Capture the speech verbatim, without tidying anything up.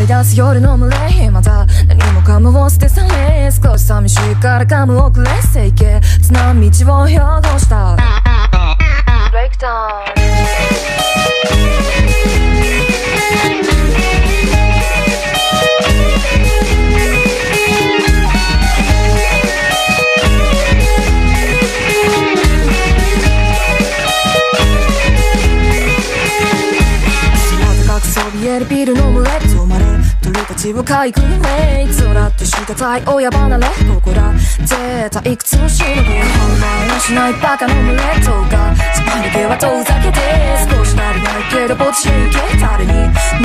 り出す夜の群れ、また何もかもを捨て去れ、少し寂しいからかむ遅れ、清潔な道を汚したブレイクダウン。見えるビルの群れ止まれ鳥たちをかいくぐれ、空とした太陽離れ、ここら絶対いくつのしのぐ反応しないバカの群れとか、そこだけは遠ざけて、少し足りないけどぼっち行け、誰に